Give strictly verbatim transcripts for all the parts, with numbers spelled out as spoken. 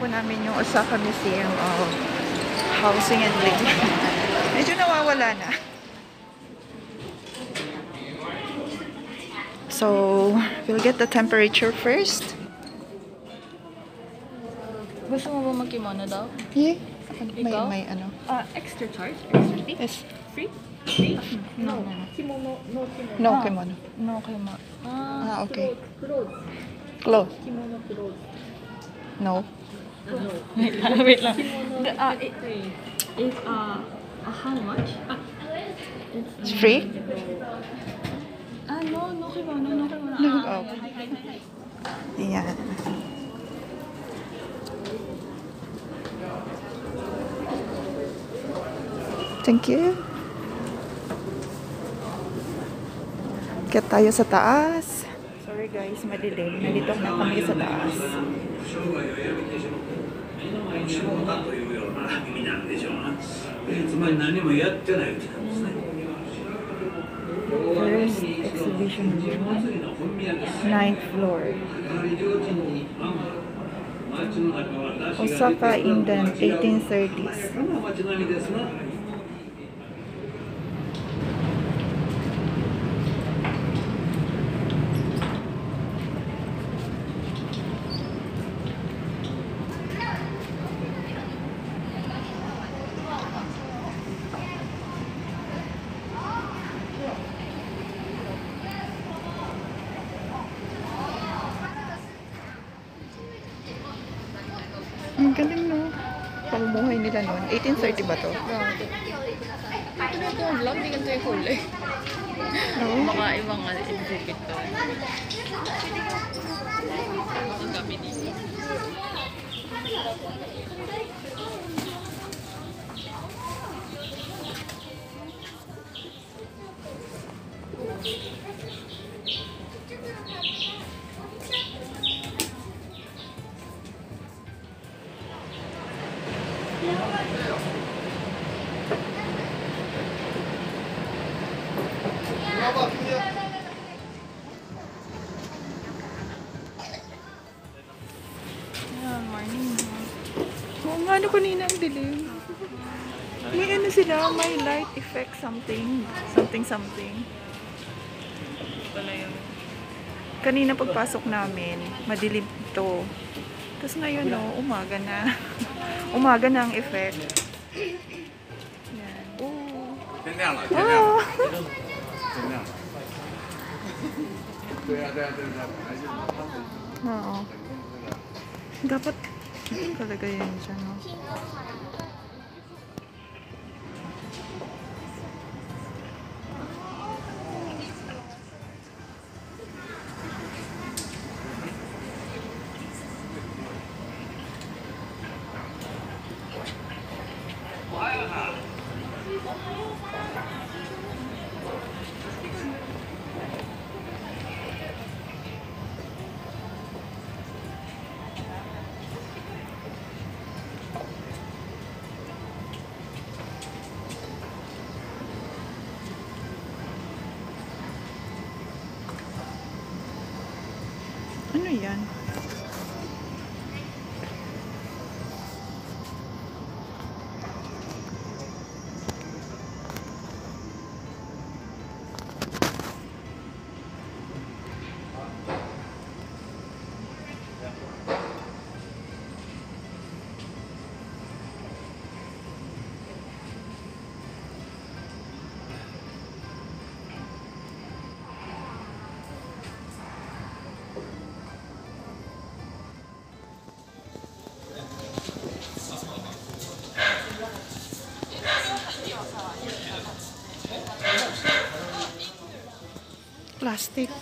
po namin yung Osaka Museum of Housing and Living. Medyo nawawala na. So, we'll get the temperature first. Gusto mo ba mag-kimono daw? Yeah. May, Ikaw? may ano. Uh, extra charge? Extra fee? Yes. Free? Free? No, no, no. Kimono, no kimono. No Ah, kimono. No kimono. Ah, Ah, okay. Clothes. Clothes. Kimono clothes. No. No. Wait lang, wait lang. The, uh, it, it's, uh, uh, how much? Ah, It's free? ah, no, no kimono, no kimono. No. Ah, Oh. hi, hi, hi, hi. Ayan. Thank you. Get tayo sa taas. Sorry guys, madilim. Nandito na kami sa taas. First exhibition room. Ninth floor. Osaka in the eighteen thirties. Ang galing, no? Pamumuhay nila noon. eighteen thirty ba to? Ito na ito, vlog, di ganito yung kulay. Oo. Baka ibang uh, exhibit to. Ang gabi dito. Ayan, morning. Oo nga, ano kanina ang dilim. May ano sila, may light effect something. Something something. Pala yung... Kanina pagpasok namin, madilim to. Tapos ngayon, no, umaga na. Umaga na ang effect. Yan. Oh. 天亮了，天亮了， Oh. 天亮了。对呀、对呀、对呀、本来就是他们 Oo. Dapat talaga yun siya, no? Ano yan? Plastic.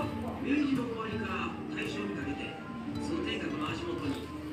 明治の終わりから大正にかけて通天閣の足元に